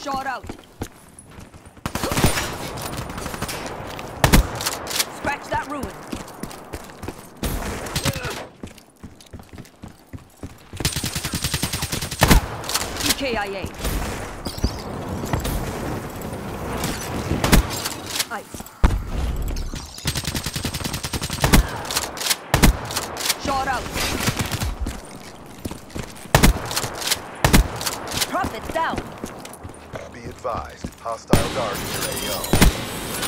Shot out. Scratch that ruin. EKIA. Ice. Shot out. Prophet down. Be advised, hostile guard in your AO.